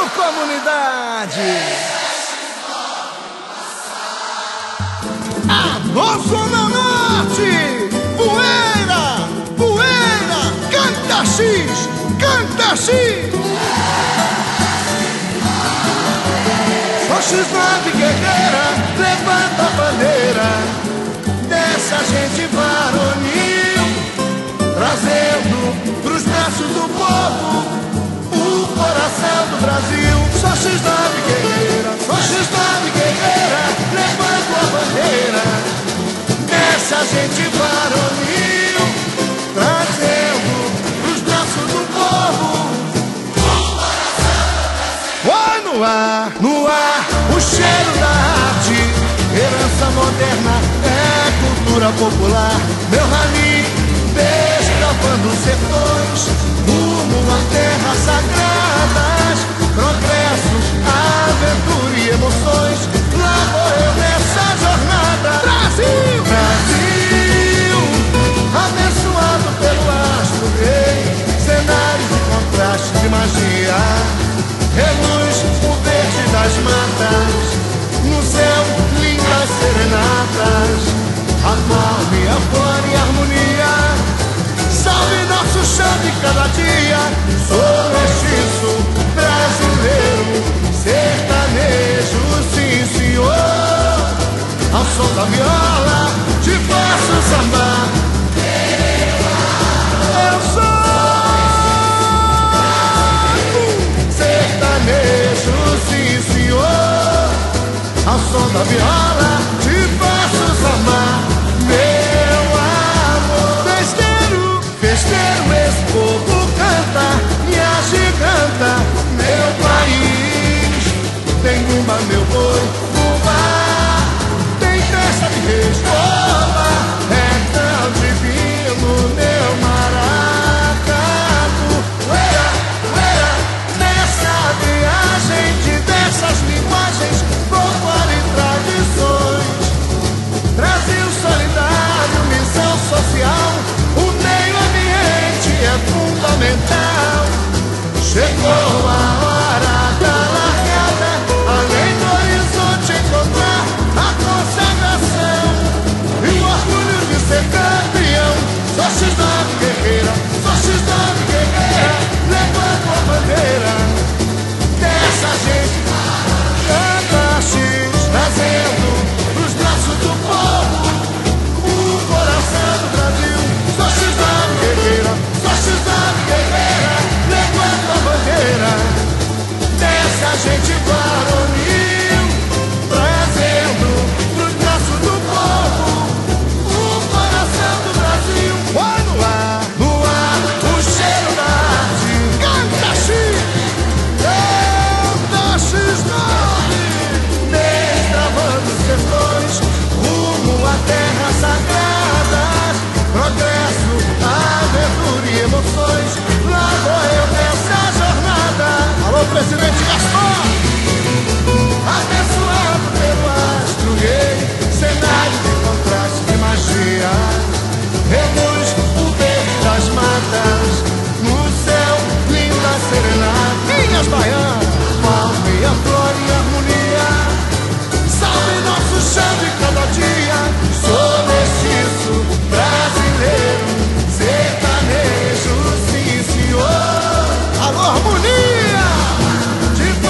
comunidade. Alô, Zona Norte, poeira, poeira, canta X, canta X. Só X9 guerreira, levanta a bandeira dessa gente varonil, trazendo pros braços do povo o coração do Brasil. Só X9 guerreira, só X9 guerreira, levanta a bandeira dessa gente varonil, trazendo pros braços do povo o coração do Brasil. Vai no ar, o cheiro da arte, herança moderna, é cultura popular. Meu rally, desbravando sertões, rumo a terras sagradas, progresso, aventura e emoções. Lá vou eu nessa jornada. Brasil, Brasil, abençoado pelo astro rei, cenário de contraste, de magia, reluz o verde das matas, no céu lindas serenatas, a calma e a flor e a harmonia. Salve nosso chão de cada dia. Sou mestiço brasileiro, sertanejo, sim senhor. Ao som da viola te faço sambar. Eu sou sertanejo, sim senhor. Ao som da viola te faço sambar. Meu amor, festeiro, esse povo canta e agiganta. Meu país tem uma, meu boi, uma, tem festa de reis, oba, é tão divino, meu maracatu. Uera, uera, nessa viagem de dessas linguagens, folclore e tradições. Brasil solidário, missão social, o meio ambiente é fundamental. Chegou a hora da largada, além do horizonte encontrar a consagração e o orgulho de ser campeão. Só X9 guerreira, só X9 guerreira, levanta a bandeira dessa gente. Canta X, trazendo pros braços do povo o coração do Brasil. Só X9 guerreira, só X9 guerreira, levanta a bandeira dessa gente varonil, trazendo pros braços do povo o coração do Brasil. Vai no ar, o cheiro da arte. Canta X, canta X9, destravando sertões, rumo a terras sagradas, progresso, aventura e emoções. Lá vou eu nessa jornada. Alô, presidente Gaspar, abençoado pelo astro rei, cenário de contraste, de magia, reluz o verde das matas, no céu linda serenata. Minhas baianas, palma e a flor e a harmonia. Salve nosso chão de cada dia. Sou mestiço brasileiro, sertanejo, sim senhor. Alô, harmonia, te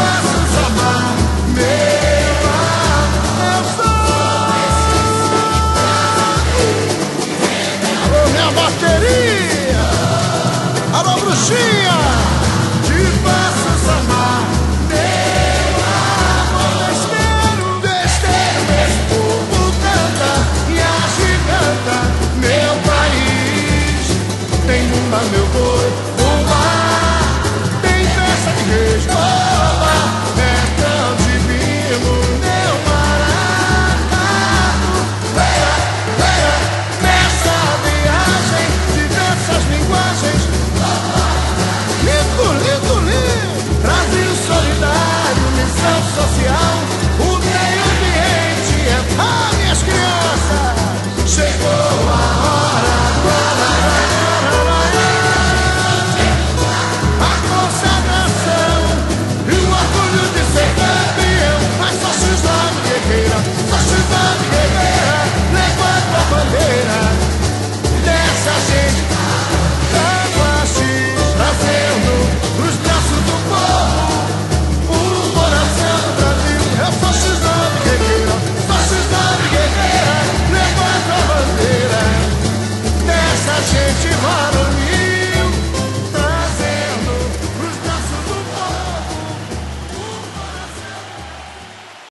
gente volta.